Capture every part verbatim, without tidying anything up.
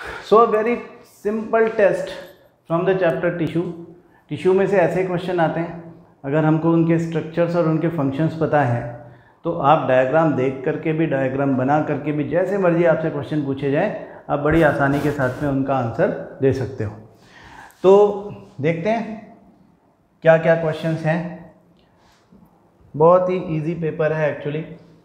So a very simple test from the chapter tissue. Tissue में से ऐसे question आते हैं, अगर हमको उनके स्ट्रक्चर्स और उनके फंक्शंस पता है तो आप डायग्राम देख करके भी, डायग्राम बना करके भी, जैसे मर्जी आपसे क्वेश्चन पूछे जाए आप बड़ी आसानी के साथ में उनका आंसर दे सकते हो। तो देखते हैं क्या क्या क्वेश्चंस हैं। बहुत ही इजी पेपर है एक्चुअली,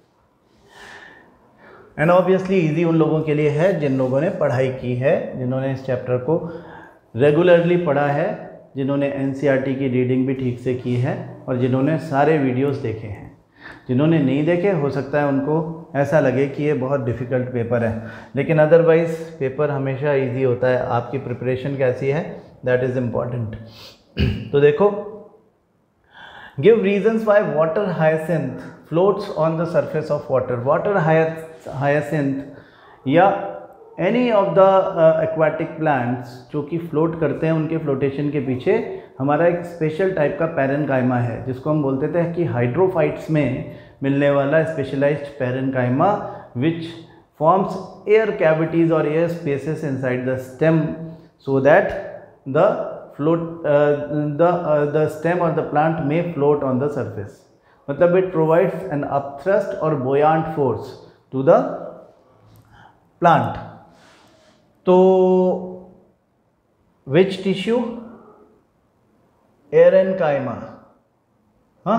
एंड ऑब्वियसली इजी उन लोगों के लिए है जिन लोगों ने पढ़ाई की है, जिन्होंने इस चैप्टर को रेगुलरली पढ़ा है, जिन्होंने एनसीईआरटी की रीडिंग भी ठीक से की है और जिन्होंने सारे वीडियोस देखे हैं। जिन्होंने नहीं देखे हो सकता है उनको ऐसा लगे कि ये बहुत डिफ़िकल्ट पेपर है, लेकिन अदरवाइज़ पेपर हमेशा इजी होता है। आपकी प्रिपरेशन कैसी है दैट इज़ इम्पॉर्टेंट। तो देखो, give reasons why water hyacinth floats on the surface of water. Water hyacinth या any of the aquatic plants जो कि फ्लोट करते हैं, उनके फ्लोटेशन के पीछे हमारा एक स्पेशल टाइप का पैरेनकाइमा है, जिसको हम बोलते थे कि हाइड्रोफाइट्स में मिलने वाला specialised parenchyma which forms air cavities और air spaces inside the stem so that the float the the stem और द प्लांट में फ्लोट ऑन द सरफेस। मतलब इट प्रोवाइड्स एन अपथ्रस्ट और buoyant force to the plant. तो which tissue? Aerenchyma. हाँ,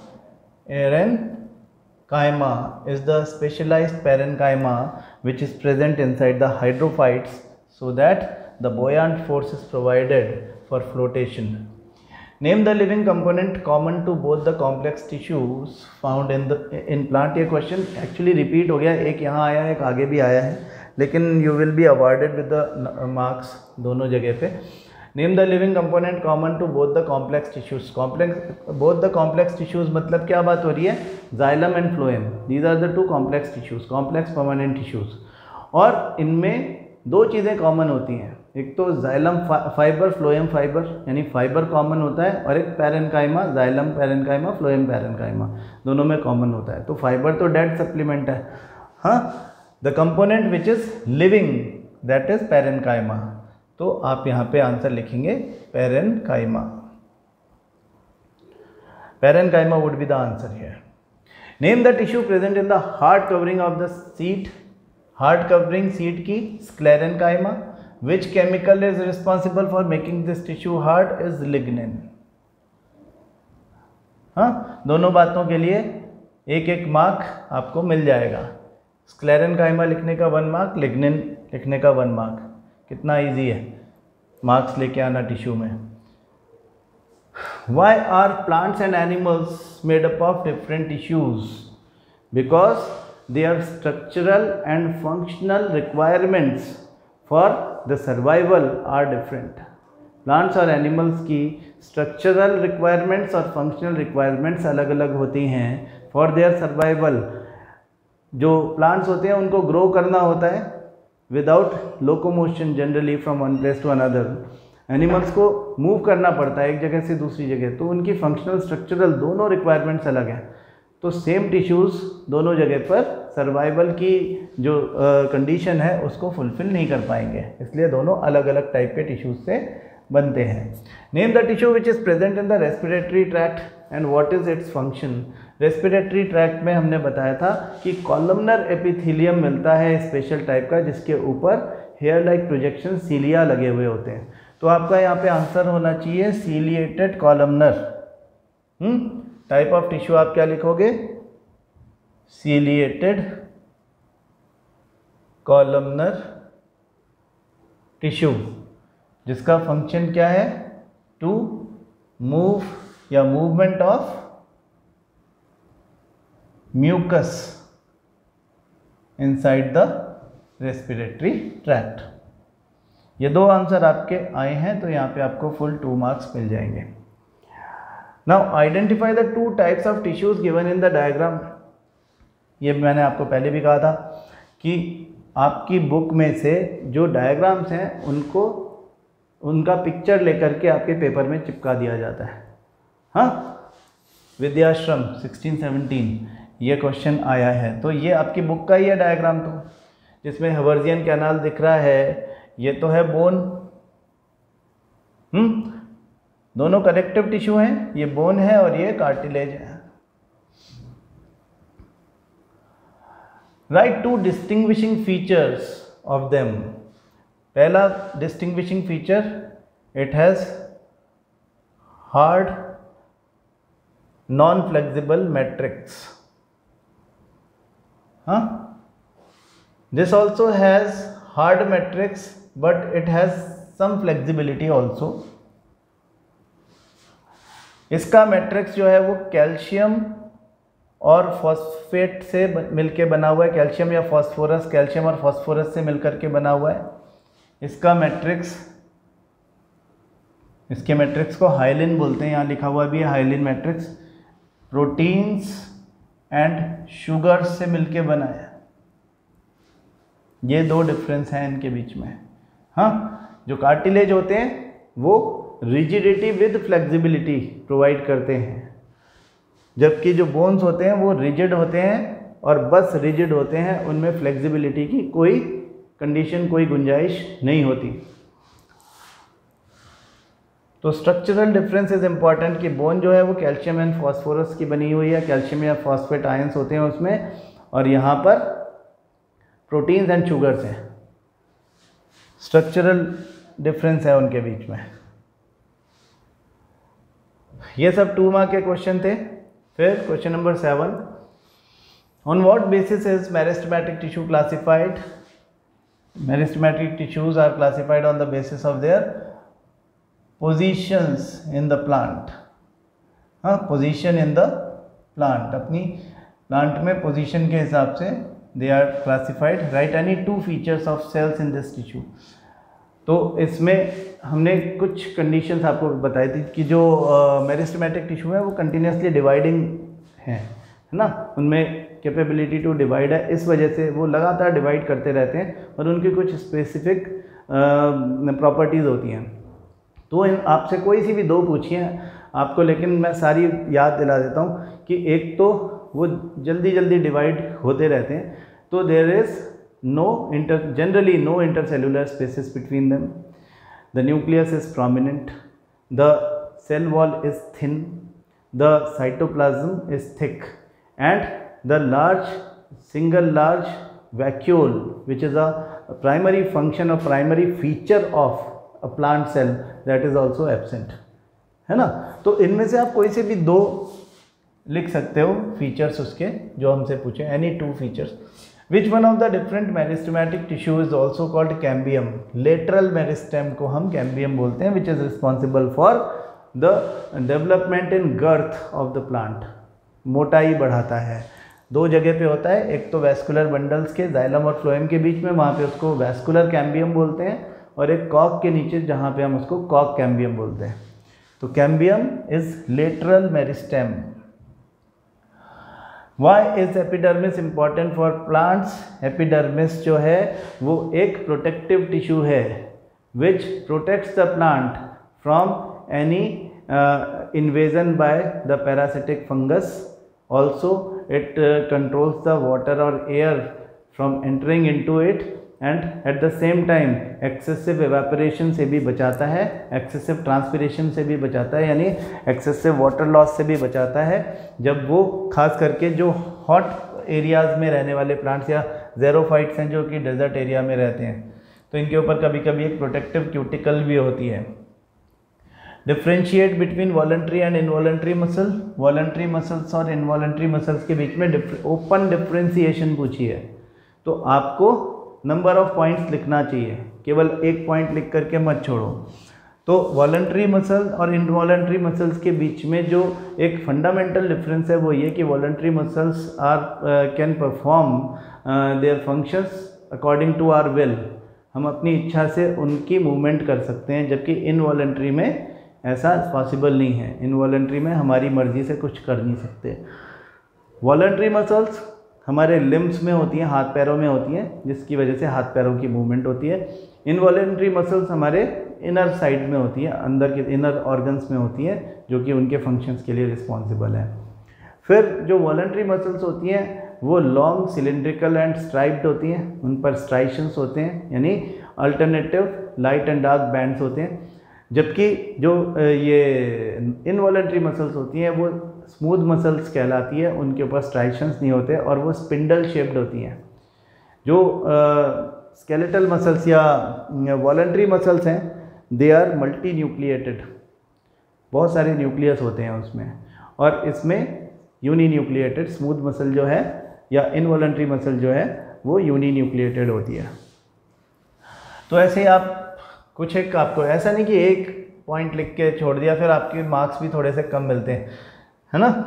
aerenchyma is the specialized parenchyma which is present inside the hydrophytes so that the buoyant force is provided for flotation. Name the living component common to both the complex tissues found in the in plant। ये question actually repeat हो गया, एक यहाँ आया है एक आगे भी आया है, लेकिन you will be awarded with the marks दोनों जगह पे। Name the living component common to both the complex tissues. Complex both the complex tissues मतलब क्या बात हो रही है? Xylem and phloem, these are the two complex tissues, complex permanent tissues. और इनमें दो चीज़ें कॉमन होती हैं, एक तो जाइलम फाइबर, फ्लोएम फाइबर, यानी फाइबर कॉमन होता है, और एक parenchyma, xylem parenchyma, phloem parenchyma, दोनों में कॉमन होता है। तो फाइबर तो डेड सप्लीमेंट है। हाँ, the component which is living that is parenchyma. तो आप यहाँ पे आंसर लिखेंगे parenchyma. Parenchyma would be the answer here. Name the tissue present in the hard covering of the seed. Hard covering seed की sclerenchyma. Which chemical is responsible for making this tissue hard? Is lignin. हाँ, दोनों बातों के लिए एक एक mark आपको मिल जाएगा। स्क्लेरेनकाइमा लिखने का वन मार्क, लिग्निन लिखने का वन मार्क। कितना इजी है मार्क्स लेके आना टिश्यू में। Why are plants and animals made up of different tissues? Because their structural and functional requirements for the survival are different. Plants और animals की structural requirements और functional requirements अलग अलग होती हैं for their survival। जो plants होते हैं उनको grow करना होता है without locomotion generally from one place to another. Animals को मूव करना पड़ता है एक जगह से दूसरी जगह, तो उनकी फंक्शनल स्ट्रक्चरल दोनों रिक्वायरमेंट्स अलग हैं। तो सेम टिश्यूज़ दोनों जगह पर सर्वाइवल की जो कंडीशन uh, है उसको फुलफिल नहीं कर पाएंगे, इसलिए दोनों अलग अलग टाइप के टिश्यूज़ से बनते हैं। Name the tissue which is present in the respiratory tract and what is its function. Respiratory tract में हमने बताया था कि कॉलमनर एपिथेलियम मिलता है स्पेशल टाइप का, जिसके ऊपर हेयर लाइक प्रोजेक्शन सीलिया लगे हुए होते हैं। तो आपका यहाँ पे आंसर होना चाहिए ciliated columnar. Hmm type of tissue आप क्या लिखोगे? सीलिएटेड कॉलमनर टिश्यू, जिसका फंक्शन क्या है? टू मूव या movement of mucus inside the respiratory tract. ये दो आंसर आपके आए हैं, तो यहाँ पे आपको फुल टू मार्क्स मिल जाएंगे। Now identify the two types of tissues given in the diagram. ये मैंने आपको पहले भी कहा था कि आपकी बुक में से जो डायग्राम्स हैं उनको उनका पिक्चर लेकर के आपके पेपर में चिपका दिया जाता है। हाँ, विद्याश्रम सिक्सटीन सेवनटीन ये क्वेश्चन आया है, तो ये आपकी बुक का ही है डायग्राम, तो जिसमें हवर्जियन कैनाल दिख रहा है, ये तो है बोन, हम्म दोनों कनेक्टिव टिश्यू हैं, ये बोन है और ये कार्टिलेज है। Write two distinguishing features of them. पहला distinguishing feature, it has hard non flexible matrix. हाँ, this also has hard matrix but it has some flexibility also। इसका मैट्रिक्स जो है वो कैल्शियम और फॉस्फेट से मिलके बना हुआ है, कैल्शियम या फॉस्फोरस, कैल्शियम और फॉस्फोरस से मिलकर के बना हुआ है। इसका मैट्रिक्स, इसके मैट्रिक्स को हाइलिन बोलते हैं, यहाँ लिखा हुआ भी है hyaline matrix. Proteins and sugars से मिलके बना है। ये दो डिफरेंस हैं इनके बीच में। हाँ, जो कार्टिलेज होते हैं वो रिजिडिटी विद फ्लेक्सिबिलिटी प्रोवाइड करते हैं, जबकि जो बोन्स होते हैं वो रिजिड होते हैं और बस रिजिड होते हैं, उनमें फ्लेक्सिबिलिटी की कोई कंडीशन, कोई गुंजाइश नहीं होती। तो स्ट्रक्चरल डिफरेंस इज इंपॉर्टेंट कि बोन जो है वो कैल्शियम एंड फॉस्फोरस की बनी हुई है, कैल्शियम या फॉस्फेट आयंस होते हैं उसमें, और यहाँ पर प्रोटीन्स एंड शुगर्स हैं। स्ट्रक्चरल डिफरेंस है उनके बीच में। ये सब टू मार्क के क्वेश्चन थे। फिर question number seven, on what basis is meristematic tissue classified? Meristematic tissues are classified on the basis of their positions in the plant. हाँ, पोजीशन इन द प्लांट, अपनी प्लांट में position के हिसाब से they are classified। write any two features of cells in this tissue। तो इसमें हमने कुछ कंडीशंस आपको बताई थी कि जो मेरिस्टेमेटिक टिश्यू है वो कंटिन्यूसली डिवाइडिंग है है ना, उनमें कैपेबिलिटी टू डिवाइड है, इस वजह से वो लगातार डिवाइड करते रहते हैं और उनकी कुछ स्पेसिफिक प्रॉपर्टीज़ होती हैं। तो इन आपसे कोई सी भी दो पूछिए आपको, लेकिन मैं सारी याद दिला देता हूँ कि एक तो वो जल्दी जल्दी डिवाइड होते रहते हैं, तो there is no inter generally no intercellular spaces between them, the nucleus is prominent, the cell wall is thin, the cytoplasm is thick, and the large single large vacuole which is a primary function और primary feature of a plant cell that is also absent, है ना। तो इनमें से आप कोई से भी दो लिख सकते हो फीचर्स उसके जो हमसे पूछे, any two features. Which one of the different meristematic tissue is also called cambium? Lateral meristem को हम कैम्बियम बोलते हैं, which is responsible for the development in girth of the plant. मोटाई बढ़ाता है, दो जगह पे होता है, एक तो वैस्कुलर बंडल्स के जाइलम और फ्लोएम के बीच में, वहाँ पे उसको वैस्कुलर कैम्बियम बोलते हैं, और एक कॉक के नीचे जहाँ पे हम उसको कॉक कैम्बियम बोलते हैं। तो cambium is lateral meristem. Why is epidermis important for plants? Epidermis जो है वो एक प्रोटेक्टिव टिश्यू है which protects the plant from any invasion by the parasitic fungus. Also it uh, controls the water or air from entering into it, and at the same time excessive evaporation से भी बचाता है, excessive transpiration से भी बचाता है, यानी excessive water loss से भी बचाता है। जब वो खास करके जो hot areas में रहने वाले plants या xerophytes हैं जो कि desert area में रहते हैं, तो इनके ऊपर कभी कभी एक protective cuticle भी होती है। Differentiate between voluntary and involuntary muscle. Voluntary muscles और इनवॉलंटरी मसल्स के बीच में ओपन डिफ्रेंशिएशन पूछी है, तो आपको नंबर ऑफ पॉइंट्स लिखना चाहिए, केवल एक पॉइंट लिख करके मत छोड़ो। तो वॉलंटरी मसल और इनवॉलंटरी मसल्स के बीच में जो एक फंडामेंटल डिफरेंस है वो ये कि voluntary muscles are can perform their functions according to our will. हम अपनी इच्छा से उनकी मूवमेंट कर सकते हैं, जबकि इनवॉलंटरी में ऐसा पॉसिबल नहीं है। इनवॉलंटरी में हमारी मर्जी से कुछ कर नहीं सकते। वॉलंटरी मसल्स हमारे लिम्स में होती हैं, हाथ पैरों में होती हैं, जिसकी वजह से हाथ पैरों की मूवमेंट होती है। इनवॉलंटरी मसल्स हमारे इनर साइड में होती है, अंदर के इनर ऑर्गन्स में होती है, जो कि उनके फंक्शंस के लिए रिस्पॉन्सिबल है। फिर जो वॉलंटरी मसल्स होती हैं वो लॉन्ग सिलिंड्रिकल एंड स्ट्राइप्ड होती हैं, उन पर स्ट्राइशंस होते हैं, यानी alternative light and dark bands होते हैं, जबकि जो ये इनवॉलंटरी मसल्स होती हैं वो स्मूथ मसल्स कहलाती है, उनके ऊपर स्ट्राइशंस नहीं होते और वो स्पिंडल शेप्ड होती हैं। जो स्केलेटल मसल्स या वॉलंटरी मसल्स हैं दे आर मल्टी न्यूक्लिएटेड, बहुत सारे न्यूक्लियस होते हैं उसमें, और इसमें यूनी न्यूक्लिएटेड स्मूथ मसल जो है या इनवॉलंटरी मसल जो है वो यूनी न्यूक्लिएटेड होती है। तो ऐसे ही आप कुछ एक, आपको ऐसा नहीं कि एक पॉइंट लिख के छोड़ दिया फिर आपके मार्क्स भी थोड़े से कम मिलते हैं, है ना।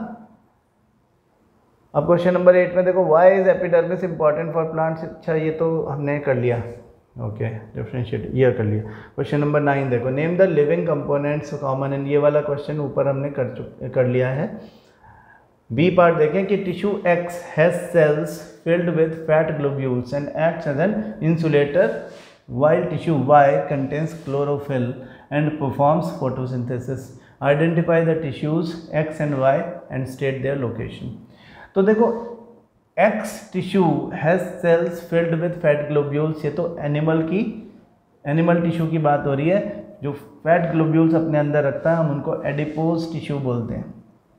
अब क्वेश्चन नंबर एट में देखो, why is epidermis important for plants. अच्छा ये तो हमने कर लिया, ओके डिफरेंशिएट ये कर लिया। क्वेश्चन नंबर नाइन देखो, name the living components common in, ये वाला क्वेश्चन ऊपर हमने कर चुक कर लिया है। बी पार्ट देखें कि tissue X has cells filled with fat globules and acts as an insulator, while tissue Y contains chlorophyll and performs photosynthesis. Identify the tissues X and Y and state their location. तो देखो X tissue has cells filled with fat globules, ये तो animal की animal tissue की बात हो रही है। जो फैट ग्लोब्यूल्स अपने अंदर रखता है हम उनको एडिपोज टिश्यू बोलते हैं।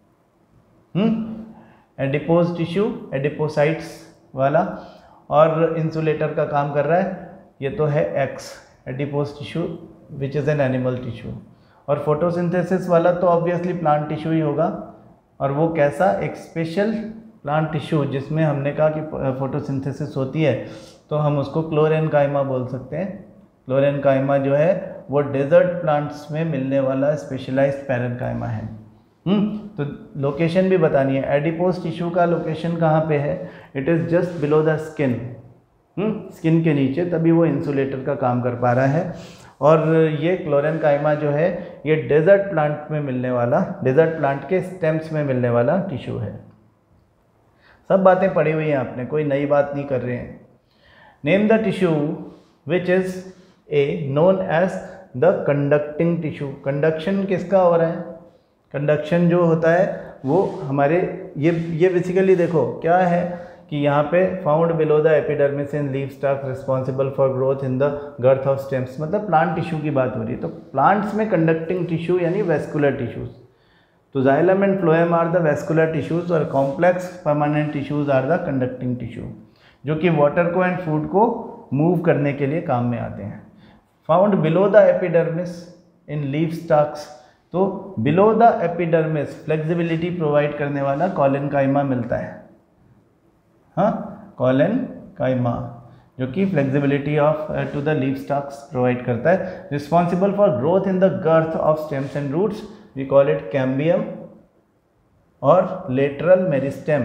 हम्म एडिपोज टिश्यू एडिपोसाइट्स वाला, और इंसुलेटर का काम कर रहा है, ये तो है X adipose tissue which is an animal tissue. और फोटोसिंथेसिस वाला तो ऑब्वियसली प्लांट टिश्यू ही होगा, और वो कैसा, एक स्पेशल प्लांट टिश्यू जिसमें हमने कहा कि फोटोसिंथेसिस होती है, तो हम उसको क्लोरेनकाइमा बोल सकते हैं। क्लोरेनकाइमा जो है वो डेजर्ट प्लांट्स में मिलने वाला स्पेशलाइज्ड पैरेनकाइमा है। हम्म तो लोकेशन भी बतानी है, एडिपोज टिश्यू का लोकेशन कहाँ पे है, it is just below the skin, skin के नीचे, तभी वो इंसुलेटर का काम कर पा रहा है। और ये क्लोरेनकाइमा जो है ये डेजर्ट प्लांट में मिलने वाला, डेजर्ट प्लांट के स्टेम्स में मिलने वाला टिश्यू है। सब बातें पढ़ी हुई हैं आपने, कोई नई बात नहीं कर रहे हैं। Name the tissue which is a known as the conducting tissue. Conduction किसका हो रहा है, कंडक्शन जो होता है वो हमारे ये ये बेसिकली देखो क्या है कि यहाँ पे found below the epidermis in leaf stalk responsible for growth in the girth of stems, मतलब प्लांट टिश्यू की बात हो रही है। तो प्लांट्स में कंडक्टिंग टिश्यू यानी वेस्कुलर टिश्यूज, तो xylem and phloem are the vascular tissues और complex permanent tissues are the conducting tissue, जो कि वाटर को एंड फूड को मूव करने के लिए काम में आते हैं। Found below the epidermis in leaf stalks, तो below the epidermis flexibility provide करने वाला कॉलेनकाइमा मिलता है, हाँ कॉलेनकाइमा, जो कि flexibility of to the leaf stalks provide करता है। Responsible for growth in the girth of stems and roots, we call it cambium और लेटरल मेरिस्टेम।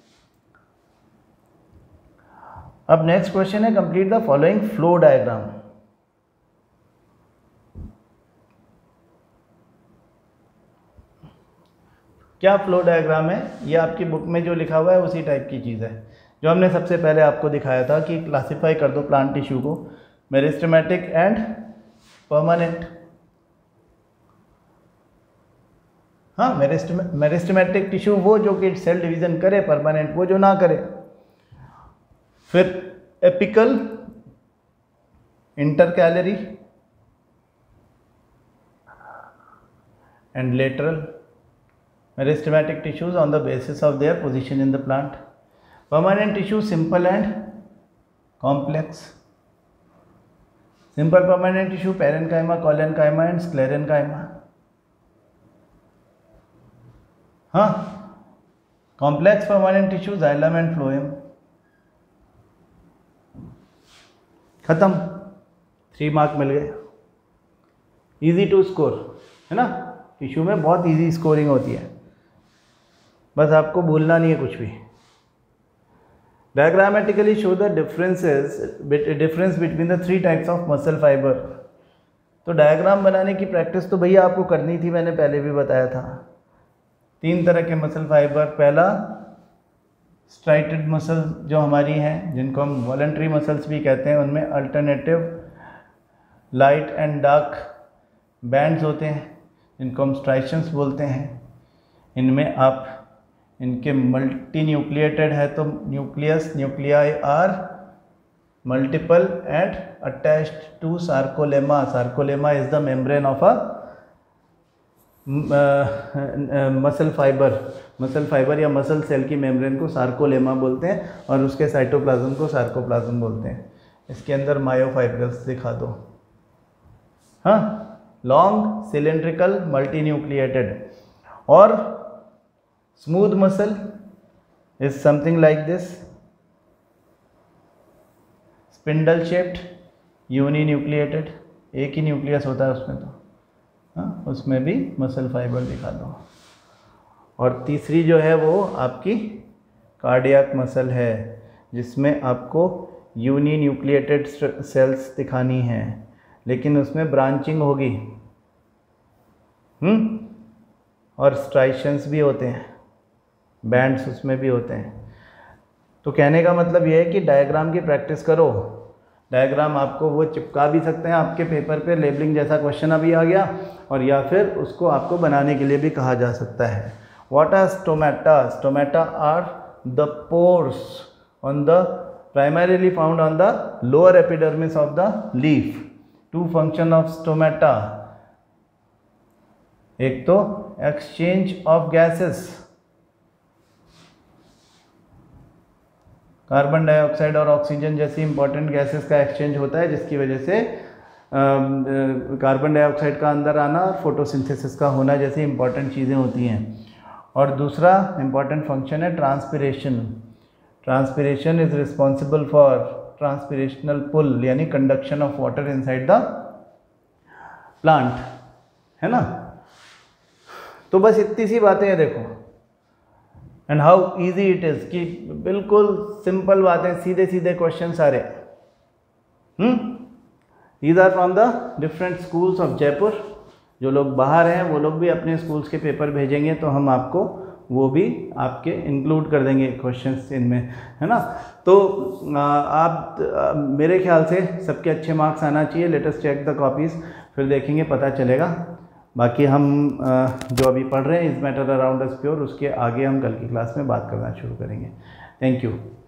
अब नेक्स्ट क्वेश्चन है, complete the following flow diagram. क्या flow diagram है, ये आपकी book में जो लिखा हुआ है उसी टाइप की चीज़ है जो हमने सबसे पहले आपको दिखाया था कि क्लासिफाई कर दो प्लांट टिश्यू को मेरिस्टेमेटिक एंड परमानेंट। हाँ मेरिस्टेमेटिक टिश्यू वो जो कि सेल डिवीजन करे, परमानेंट वो जो ना करे। फिर apical, intercalary and lateral meristematic tissues on the basis of their position in the plant. Permanent tissue simple and complex. Simple permanent tissue parenchyma, collenchyma and sclerenchyma. हाँ complex permanent tissue xylem and phloem. खत्म, three mark मिल गए। Easy to score है ना, tissue में बहुत easy scoring होती है, बस आपको भूलना नहीं है कुछ भी। Diagrammatically show the differences difference between the three types of muscle fibre. तो डायग्राम बनाने की प्रैक्टिस तो भैया आपको करनी थी, मैंने पहले भी बताया था। तीन तरह के मसल फाइबर, पहला स्ट्राइटेड मसल जो हमारी हैं जिनको हम वॉलंटरी मसल्स भी कहते हैं, उनमें alternative light and dark bands होते हैं जिनको हम स्ट्राइशंस बोलते हैं। इनमें आप इनके मल्टी न्यूक्लिएटेड है तो nucleus nuclei are multiple and attached to sarcolemma. Sarcolemma is the membrane of a muscle fibre, muscle fibre या मसल सेल की मेम्ब्रेन को सार्कोलेमा बोलते हैं और उसके साइटोप्लाज्म को सार्कोप्लाज्म बोलते हैं। इसके अंदर मायोफाइब्रस दिखा दो। हाँ, लॉन्ग सिलेंड्रिकल मल्टी न्यूक्लिएटेड। और smooth muscle is something like this, spindle shaped uni nucleated, एक ही न्यूक्लियस होता है उसमें तो, हाँ, उसमें भी मसल फाइबर दिखा दो। और तीसरी जो है वो आपकी कार्डियक मसल है, जिसमें आपको यूनी न्यूक्लिएटेड सेल्स दिखानी है, लेकिन उसमें ब्रांचिंग होगी, हम्म और स्ट्राइशंस भी होते हैं, बैंड्स उसमें भी होते हैं। तो कहने का मतलब ये है कि डायग्राम की प्रैक्टिस करो। डायग्राम आपको वो चिपका भी सकते हैं आपके पेपर पे, लेबलिंग जैसा क्वेश्चन अभी आ गया, और या फिर उसको आपको बनाने के लिए भी कहा जा सकता है। What are stomata? Stomata are the pores on the primarily found on the lower epidermis of the leaf. Two function of stomata, एक तो exchange of gases, carbon dioxide और ऑक्सीजन जैसी इंपॉर्टेंट गैसेस का एक्सचेंज होता है, जिसकी वजह से कार्बन डाइऑक्साइड का अंदर आना और फोटोसिंथेसिस का होना जैसी इंपॉर्टेंट चीज़ें होती हैं। और दूसरा इंपॉर्टेंट फंक्शन है transpiration. Transpiration is responsible for transpirational pull, यानी conduction of water inside the plant, है ना। तो बस इतनी सी बातें हैं, देखो। And how easy it is, कि बिल्कुल सिंपल बातें, सीधे सीधे क्वेश्चन सारे। Hmm these are from the different schools of Jaipur. जो लोग बाहर हैं वो लोग भी अपने स्कूल्स के पेपर भेजेंगे, तो हम आपको वो भी आपके इंक्लूड कर देंगे क्वेश्चंस इनमें, है ना। तो आप आ, मेरे ख्याल से सबके अच्छे मार्क्स आना चाहिए। Let us check the copies, फिर देखेंगे, पता चलेगा। बाकी हम जो अभी पढ़ रहे हैं इस मैटर अराउंड अस प्योर, उसके आगे हम कल की क्लास में बात करना शुरू करेंगे। Thank you.